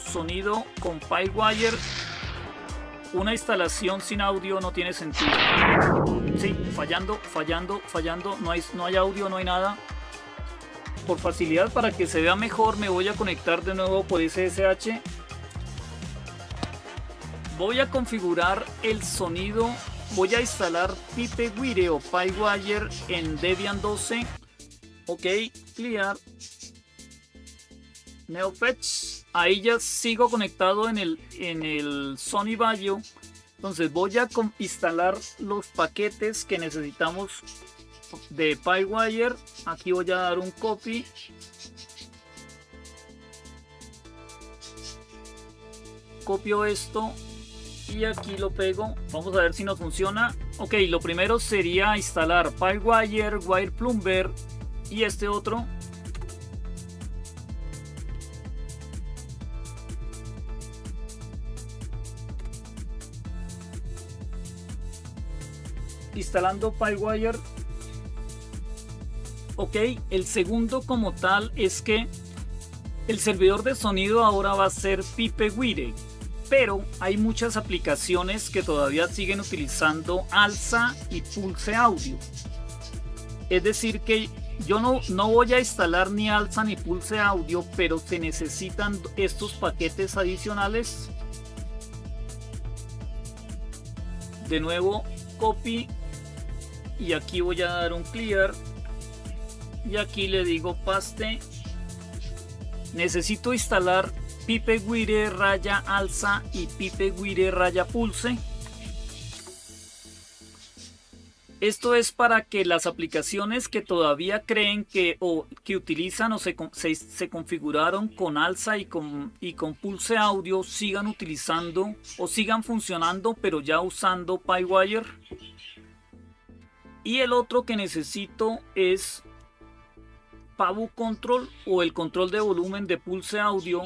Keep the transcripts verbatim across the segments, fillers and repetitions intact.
sonido con PyWire. Una instalación sin audio no tiene sentido. Sí, fallando, fallando, fallando. No hay, no hay audio, no hay nada. Por facilidad, para que se vea mejor, me voy a conectar de nuevo por S S H. Voy a configurar el sonido. Voy a instalar PipeWire o PyWire en Debian doce. Ok, clear. NeoFetch. Ahí ya sigo conectado en el, en el Sony Vaio. Entonces voy a instalar los paquetes que necesitamos de PyWire. Aquí voy a dar un copy. Copio esto y aquí lo pego. Vamos a ver si nos funciona. Ok, lo primero sería instalar PyWire, WirePlumber y este otro. Instalando PyWire. Ok, el segundo como tal es que el servidor de sonido ahora va a ser PipeWire, pero hay muchas aplicaciones que todavía siguen utilizando Alza y Pulse Audio. Es decir que yo no, no voy a instalar ni Alza ni Pulse Audio, pero se necesitan estos paquetes adicionales. De nuevo, copy. Y aquí voy a dar un clear. Y aquí le digo paste. Necesito instalar PipeWire raya Alza y PipeWire raya Pulse. Esto es para que las aplicaciones que todavía creen que o que utilizan o se, se, se configuraron con Alza y con, y con Pulse Audio sigan utilizando o sigan funcionando, pero ya usando PyWire. Y el otro que necesito es Pavu Control o el control de volumen de Pulse Audio.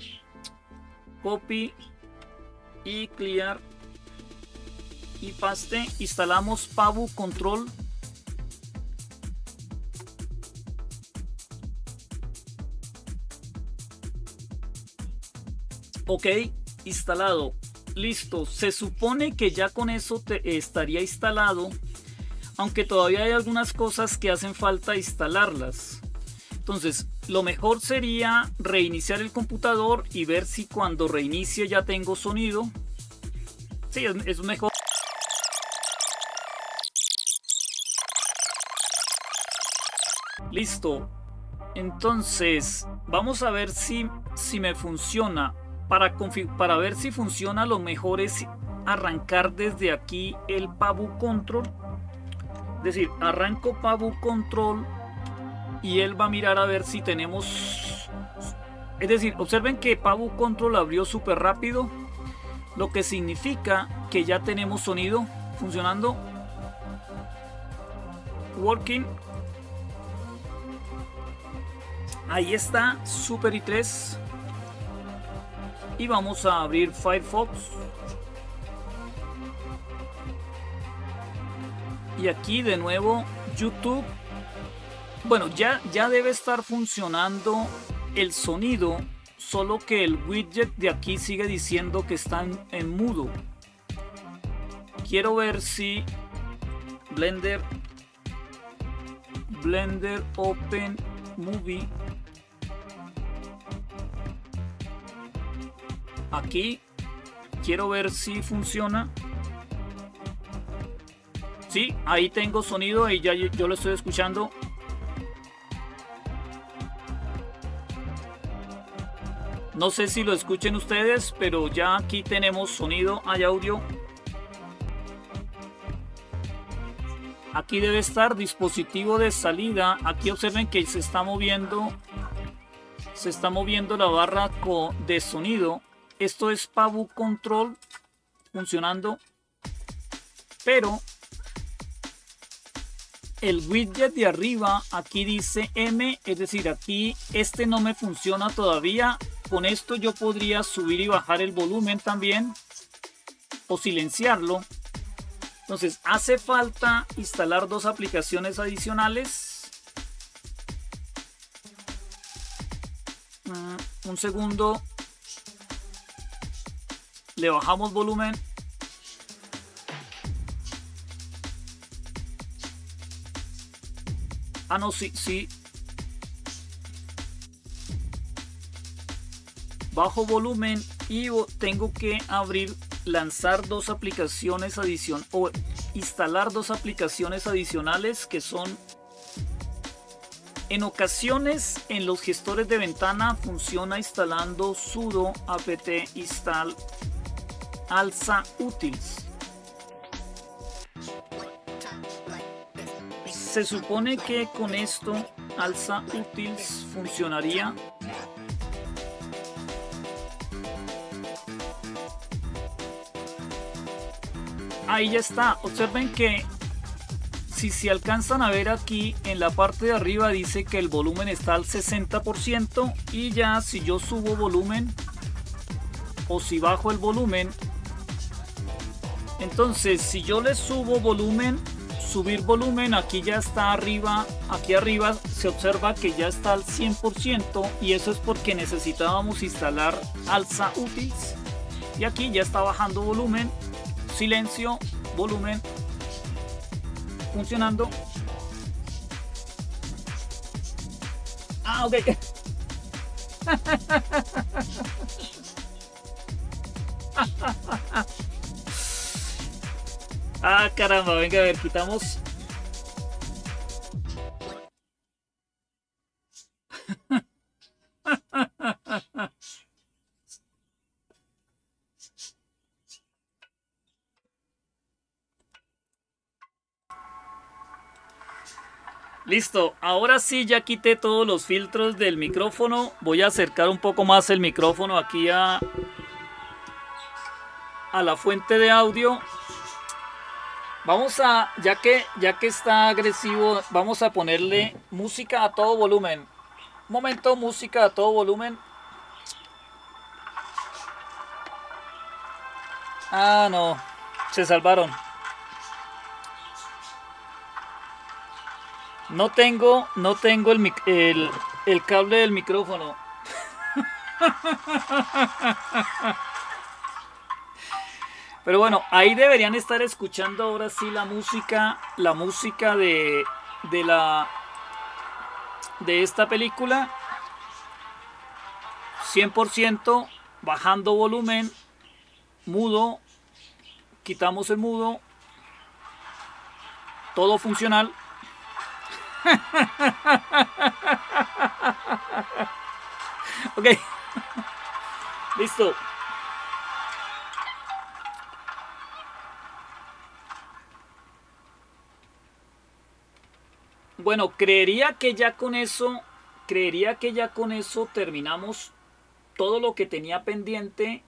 Copy y clear y paste. Instalamos Pavu Control. Ok, instalado. Listo. Se supone que ya con eso te estaría instalado, aunque todavía hay algunas cosas que hacen falta instalarlas. Entonces, lo mejor sería reiniciar el computador y ver si cuando reinicie ya tengo sonido. Sí, es, es mejor. Listo. Entonces, vamos a ver si, si me funciona. Para, para ver si funciona, lo mejor es arrancar desde aquí el Pavu Control. Es decir, arranco Pavu Control y él va a mirar a ver si tenemos. Es decir, observen que Pavu Control abrió súper rápido, lo que significa que ya tenemos sonido funcionando. Working. Ahí está, Super i tres. Y vamos a abrir Firefox. Y aquí de nuevo YouTube. Bueno, ya, ya debe estar funcionando el sonido, solo que el widget de aquí sigue diciendo que está en, en mudo. Quiero ver si Blender, Blender Open Movie. Aquí quiero ver si funciona. Sí, ahí tengo sonido y ya yo, yo lo estoy escuchando. No sé si lo escuchen ustedes, pero ya aquí tenemos sonido, hay audio. Aquí debe estar dispositivo de salida. Aquí observen que se está moviendo. Se está moviendo la barra de sonido. Esto es Pavu Control funcionando. Pero el widget de arriba aquí dice M, es decir, aquí este no me funciona todavía. Con esto yo podría subir y bajar el volumen también o silenciarlo. Entonces hace falta instalar dos aplicaciones adicionales. Uh, un segundo. Le bajamos volumen. Ah, no, sí, sí. Bajo volumen y tengo que abrir, lanzar dos aplicaciones adicionales o instalar dos aplicaciones adicionales que son, en ocasiones en los gestores de ventana funciona instalando sudo apt install alza utils. Se supone que con esto alza utils funcionaría. Ahí ya está. Observen que si se alcanzan a ver aquí en la parte de arriba dice que el volumen está al sesenta por ciento y ya si yo subo volumen o si bajo el volumen, entonces si yo le subo volumen, subir volumen, aquí ya está arriba, aquí arriba se observa que ya está al cien por ciento y eso es porque necesitábamos instalar alza utils y aquí ya está bajando volumen. Silencio, volumen, funcionando. Ah, ok. Ah, caramba, venga a ver, quitamos. Listo, ahora sí ya quité todos los filtros del micrófono. Voy a acercar un poco más el micrófono aquí a, a la fuente de audio. Vamos a, ya que, ya que está agresivo, vamos a ponerle música a todo volumen. Un momento, música a todo volumen. Ah, no, se salvaron. No tengo, no tengo el, el, el cable del micrófono. Pero bueno, ahí deberían estar escuchando ahora sí la música, la música de, de la de esta película. cien por ciento, bajando volumen, mudo, quitamos el mudo, todo funcional. Ok, listo. Bueno, creería que ya con eso, creería que ya con eso terminamos todo lo que tenía pendiente